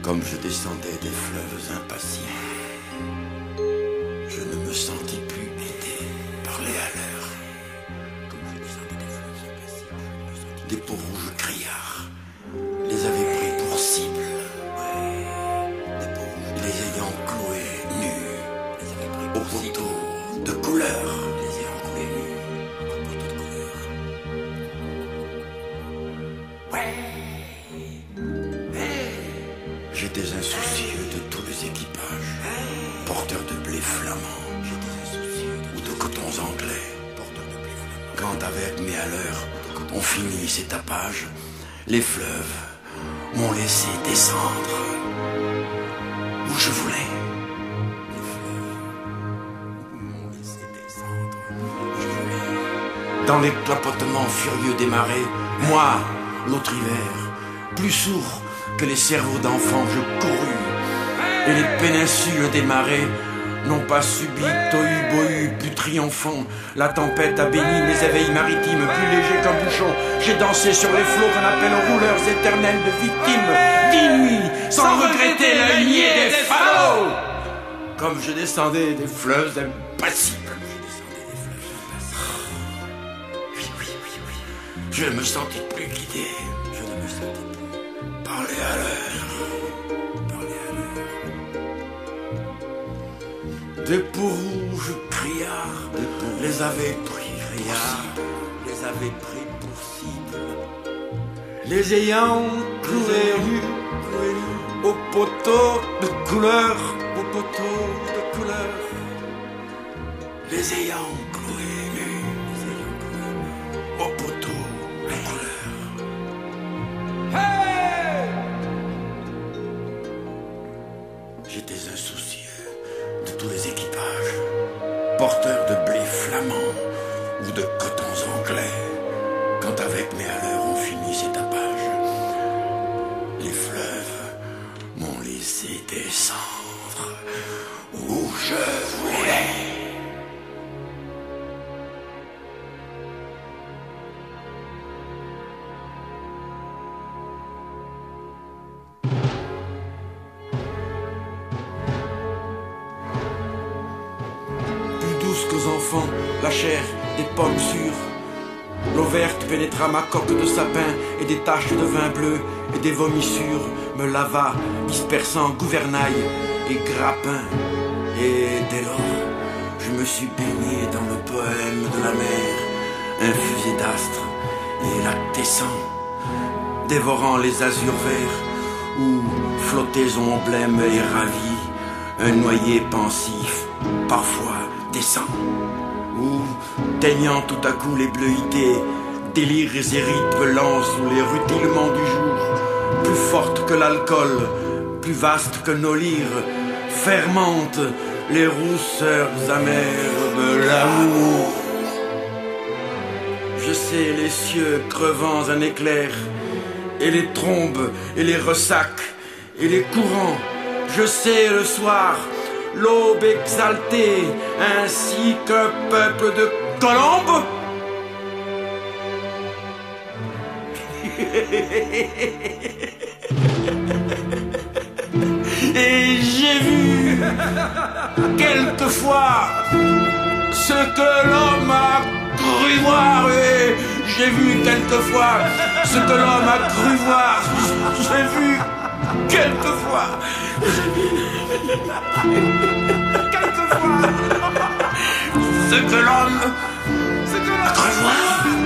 Comme je descendais des fleuves impassibles, je ne me sentis plus guidé par les haleurs. Comme je descendais des fleuves impassibles, je me sentis des peaux rouges criards les avaient pris pour cible. Des peaux rouges, les ayant cloués nus, les avaient pris pour poteaux de couleur. Les ayant cloués nus, au poteau de couleur. J'étais insoucieux de tous les équipages, porteurs de blé flamand, ou de cotons anglais. Quand avec mes haleurs on finit ces tapages, les fleuves m'ont laissé descendre où je voulais. Les fleuves m'ont laissé descendre où je voulais. Dans les clapotements furieux des marées, moi, l'autre hiver, plus sourd que les cerveaux d'enfants, je courus, et les péninsules des marais n'ont pas subi tohu-bohu plus triomphant. La tempête a béni mes éveils maritimes, plus légers qu'un bouchon. J'ai dansé sur les flots qu'on appelle rouleurs éternels de victimes, 10 nuits, sans regretter la lignée des falots. Comme je descendais des fleuves impassibles. Je ne me sentis plus guidé. Je ne me sentis plus par les haleurs. Par les haleurs. Des peaux rouges criards les avaient pris les avaient pris pour cible. Les ayant cloués nus au poteau de couleur, au poteau de couleur. Les ayant cloués nus au poteau. J'étais insoucieux de tous les équipages, porteurs de blé flamand ou de cotons anglais. Quand avec mes haleurs on finit ces tapages, les fleuves m'ont laissé descendre où je voulais. Qu'aux enfants, la chair des pommes sûres. L'eau verte pénétra ma coque de sapin, et des taches de vin bleu et des vomissures me lava, dispersant gouvernail et grappin. Et dès lors, je me suis baigné dans le poème de la mer, infusé d'astres et lactescent, dévorant les azurs verts où flottaison blême et ravie, un noyer pensif, parfois descend, ou teignant tout à coup les bleuités, délires et rythmes lents sous les rutilements du jour, plus forte que l'alcool, plus vaste que nos lyres, fermente les rousseurs amères de l'amour. Je sais les cieux crevant un éclair, et les trombes et les ressacs et les courants. Je sais le soir l'aube exaltée, ainsi qu'un peuple de colombes. Et j'ai vu quelquefois ce que l'homme a cru voir, et j'ai vu quelquefois ce que l'homme a cru voir. J'ai vu quelquefois. Quelquefois, ce que l'homme a cru voir.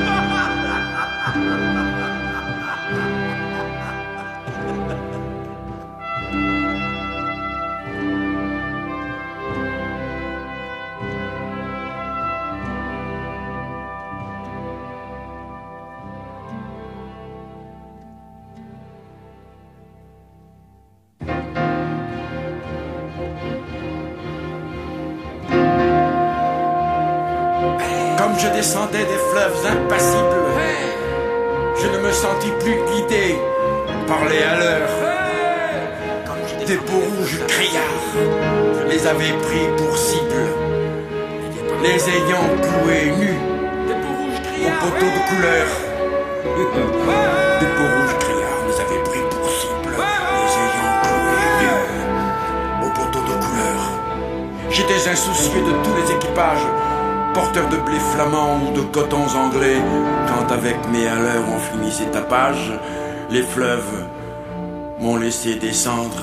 Comme je descendais des fleuves impassibles, je ne me sentis plus guidé par les haleurs. Des peaux rouges criards les avaient pris pour cible, les ayant cloués nus au poteau de couleur. Des peaux rouges criards les avaient pris pour cible, les ayant cloués J'étais insoucieux de tous les équipages, porteurs de blé flamand ou de cotons anglais, quand avec mes haleurs on finissait tapage, les fleuves m'ont laissé descendre.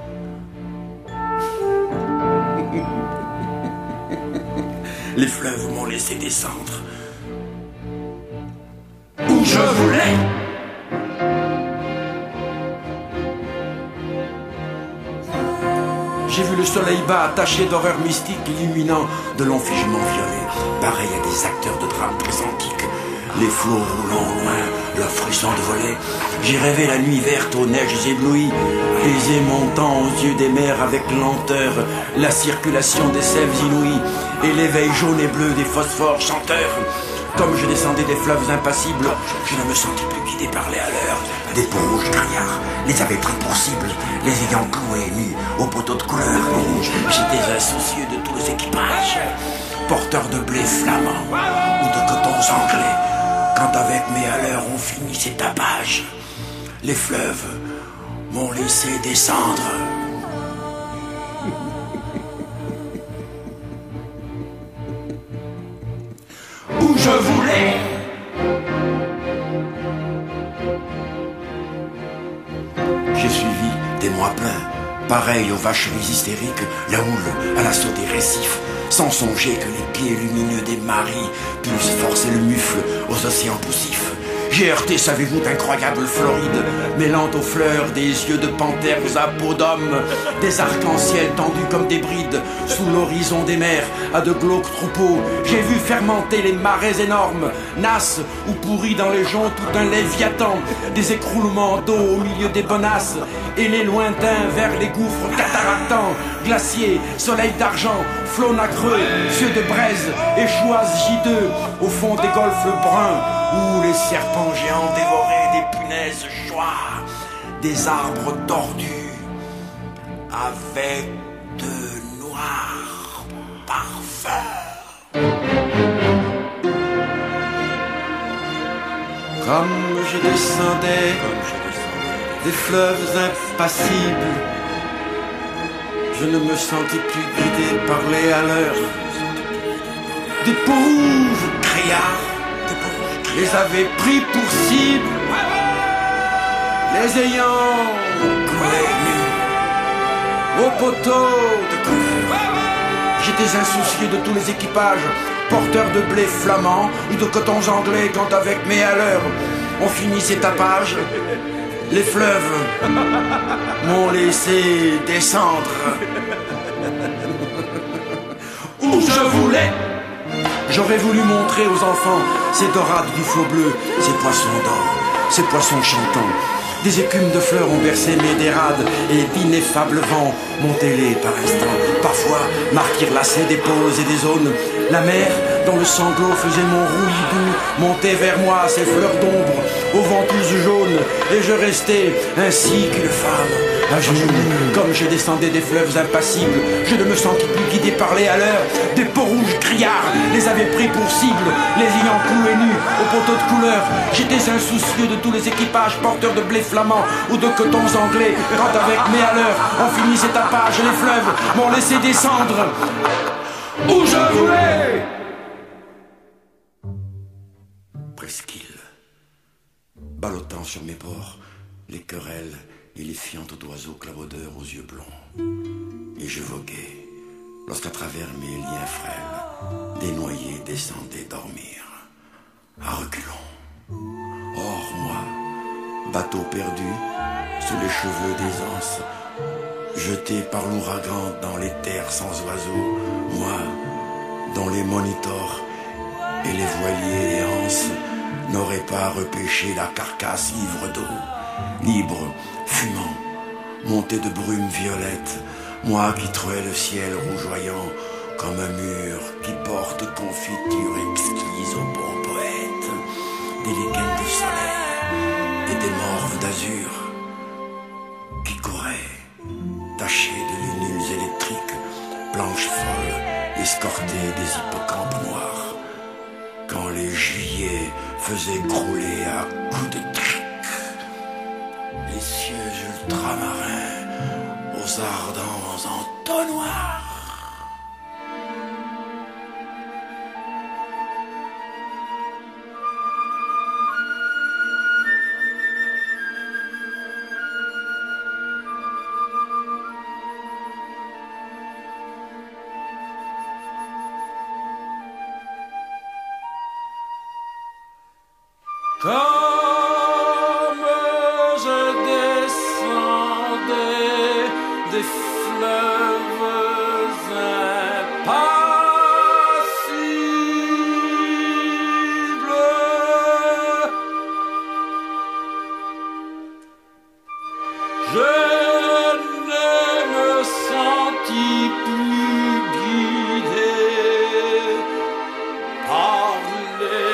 Les fleuves m'ont laissé descendre où je voulais. J'ai vu le soleil bas taché d'horreur mystique, illuminant de longs figements violets, pareil à des acteurs de drames très antiques. Les flots roulant loin, leur frisson de voler. J'ai rêvé la nuit verte aux neiges éblouies, baisers montant aux yeux des mers avec lenteur, la circulation des sèves inouïes et l'éveil jaune et bleu des phosphores chanteurs. Comme je descendais des fleuves impassibles, je ne me sentais plus guidé par les haleurs. Des peaux rouges criards les avaient pris pour cible, les ayant cloués nus aux poteaux de couleur rouge. J'étais insoucieux de tous les équipages, porteurs de blé flamand ou de cotons anglais, quand avec mes haleurs on finissait tapage. Les fleuves m'ont laissé descendre où je voulais. J'ai suivi des mois pleins, pareil aux vacheries hystériques, la houle à l'assaut des récifs, sans songer que les pieds lumineux des maris puissent forcer le mufle aux océans poussifs. J'ai heurté, savez-vous, d'incroyables Florides, mêlant aux fleurs des yeux de panthères à peau d'homme, des arcs-en-ciel tendus comme des brides, sous l'horizon des mers, à de glauques troupeaux. J'ai vu fermenter les marais énormes, nasses ou pourris dans les joncs tout un léviathan, des écroulements d'eau au milieu des bonasses, et les lointains vers les gouffres cataractants, glaciers, soleil d'argent, flots nacreux, cieux de braise, échouages gideux, au fond des golfes bruns, où les serpents géants dévoraient des punaises joies, des arbres tordus, avec de noirs parfums. Comme je descendais des fleuves impassibles, je ne me sentis plus guidé par les haleurs. Des peaux rouges criards les avaient pris pour cible, les ayant cloués nus aux poteaux de couleur. J'étais insoucieux de tous les équipages, porteurs de blé flamand ou de cotons anglais, quand avec mes haleurs on finissait tapage. Les fleuves m'ont laissé descendre où je voulais. J'aurais voulu montrer aux enfants ces dorades du flot bleu, ces poissons d'or, ces poissons chantants. Des écumes de fleurs ont bercé mes dérades, et d'ineffables vents montaient-les par instant. Parfois marquirent lacets des pôles et des zones. La mer, dont le sanglot faisait mon roulis doux, montait vers moi ses fleurs d'ombre, aux ventouses jaunes, et je restais ainsi qu'une femme, à genoux. Comme je descendais des fleuves impassibles, je ne me sentis plus guidé par les haleurs. Des peaux rouges criards les avaient pris pour cible, les ayant cloués nus aux poteaux de couleur. J'étais insoucieux de tous les équipages, porteurs de blé flamand ou de cotons anglais, quand avec mes haleurs on finissait tapage. Les fleuves m'ont laissé descendre où je voulais. Presqu'île, ballottant sur mes bords, les querelles et les fientes d'oiseaux clavaudeurs aux yeux blonds. Et je voguais, lorsqu'à travers mes liens frêles, des noyés descendaient dormir, à reculons. Or moi, bateau perdu, sous les cheveux des anses, jeté par l'ouragan dans les terres sans oiseaux, moi, dont les monitors et les voiliers et anses n'auraient pas repêché la carcasse ivre d'eau, libre, fumant, monté de brume violette, moi qui trouais le ciel rougeoyant comme un mur qui porte confiture exquise au bon poète, des lichens de soleil et des morves d'azur qui couraient, tachés de lunules électriques, planches folles, escortées des hippocampes noirs, quand les juillets faisaient crouler à coups de trique les cieux ultramarins aux ardents entonnoirs. Comme je descendais des fleuves impassibles, je ne me sentis plus guidé par les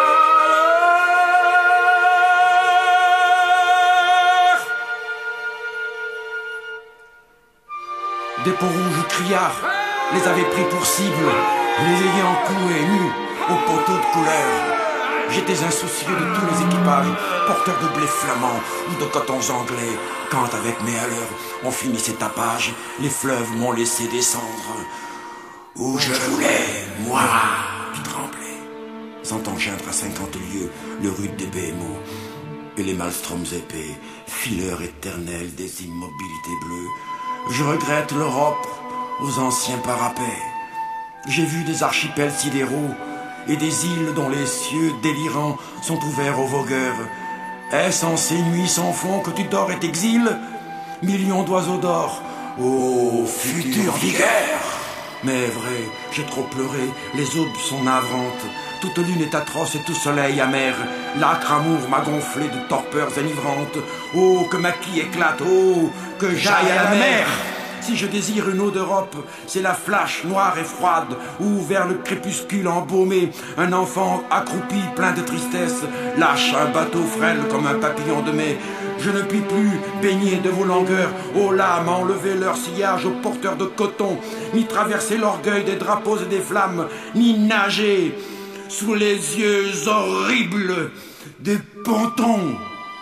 Des peaux rouges criards les avaient pris pour cible, les ayant cloués nus aux poteaux de couleur. J'étais insoucieux de tous les équipages, porteurs de blé flamand ou de cotons anglais, quand avec mes haleurs on finissait tapage, les fleuves m'ont laissé descendre. Où je voulais, moi, qui tremblais, sentant geindre à 50 lieues le rude des BMO et les maelstroms épais, fileurs éternels des immobilités bleues. Je regrette l'Europe aux anciens parapets. J'ai vu des archipels sidéraux et des îles dont les cieux délirants sont ouverts aux vogueurs. Est-ce en ces nuits sans fond que tu dors et t'exiles? Millions d'oiseaux d'or, ô future vigueur! Mais vrai, j'ai trop pleuré, les aubes sont navrantes. Toute lune est atroce et tout soleil amer. L'âcre amour m'a gonflé de torpeurs enivrantes. Oh, que ma quille éclate, oh, que j'aille à la mer! Si je désire une eau d'Europe, c'est la flash noire et froide, où vers le crépuscule embaumé, un enfant accroupi plein de tristesse lâche un bateau frêle comme un papillon de mai. Je ne puis plus baigner de vos langueurs, ô lames, enlever leur sillage aux porteurs de coton, ni traverser l'orgueil des drapeaux et des flammes, ni nager sous les yeux horribles des pontons.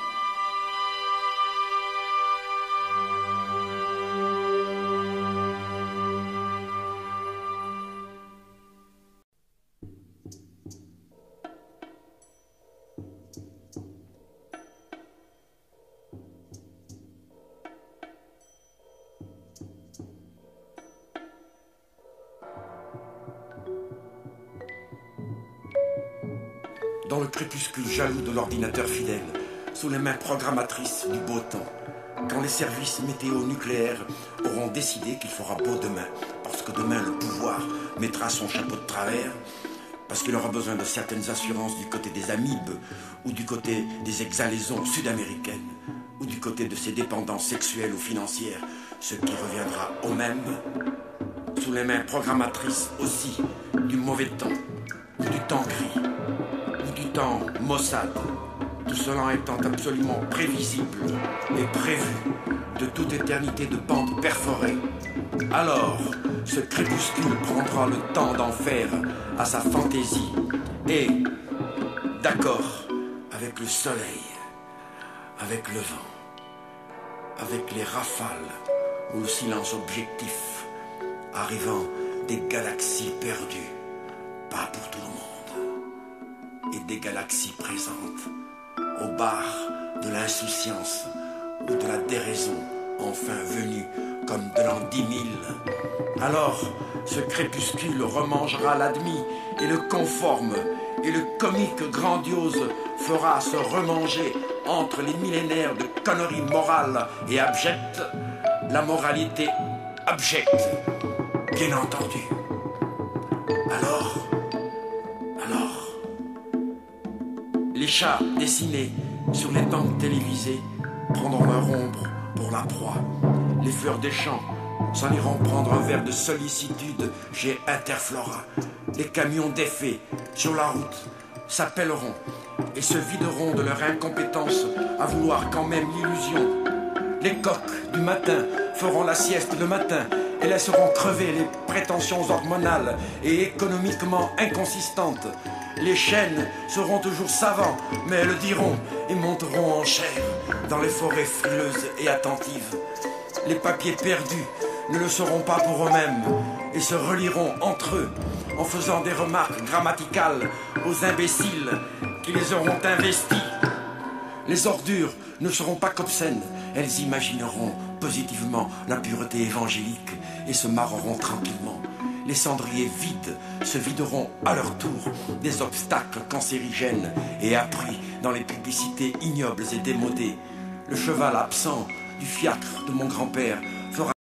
Dans le crépuscule jaloux de l'ordinateur fidèle, sous les mains programmatrices du beau temps, quand les services météo-nucléaires auront décidé qu'il fera beau demain, parce que demain le pouvoir mettra son chapeau de travers, parce qu'il aura besoin de certaines assurances du côté des amibes, ou du côté des exhalaisons sud-américaines, ou du côté de ses dépendances sexuelles ou financières, ce qui reviendra au même, sous les mains programmatrices aussi du mauvais temps, ou du temps gris, du temps maussade, tout cela étant absolument prévisible et prévu de toute éternité de pente perforée. Alors, ce crépuscule prendra le temps d'en faire à sa fantaisie et, d'accord avec le soleil, avec le vent, avec les rafales ou le silence objectif, arrivant des galaxies perdues, pas pour tout le monde, et des galaxies présentes, au bar de l'insouciance ou de la déraison, enfin venue comme de l'an 10 000. Alors, ce crépuscule remangera l'admis et le conforme, et le comique grandiose fera se remanger entre les millénaires de conneries morales et abjectes, la moralité abjecte, bien entendu. Alors, les chats dessinés sur les bandes télévisées prendront leur ombre pour la proie. Les fleurs des champs s'en iront prendre un verre de sollicitude chez Interflora. Les camions d'effet sur la route s'appelleront et se videront de leur incompétence à vouloir quand même l'illusion. Les coqs du matin feront la sieste le matin et laisseront crever les prétentions hormonales et économiquement inconsistantes. Les chênes seront toujours savants, mais le diront et monteront en chair dans les forêts frileuses et attentives. Les papiers perdus ne le seront pas pour eux-mêmes et se relieront entre eux en faisant des remarques grammaticales aux imbéciles qui les auront investis. Les ordures ne seront pas qu'obscènes, elles imagineront positivement la pureté évangélique et se marreront tranquillement. Les cendriers vides se videront à leur tour des obstacles cancérigènes et appris dans les publicités ignobles et démodées. Le cheval absent du fiacre de mon grand-père fera